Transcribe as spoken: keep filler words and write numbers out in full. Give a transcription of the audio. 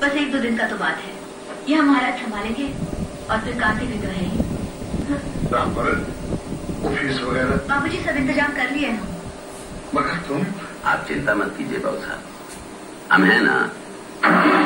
बस एक दो दिन का तो बात है, ये हम महाराज संभालेंगे और फिर कार्तिक भी तो है ही। ऑफिस वगैरह बाबूजी सब इंतजाम कर लिए हैं। मगर तुम? आप चिंता मत कीजिए बाबू साहब, हम हैं ना।